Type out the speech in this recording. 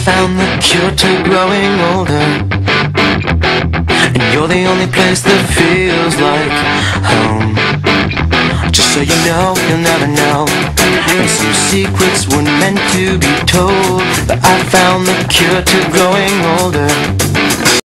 found the cure to growing older, and you're the only place that feels like home. Just so you know, you'll never know, and some secrets weren't meant to be told, but I found the cure to growing older.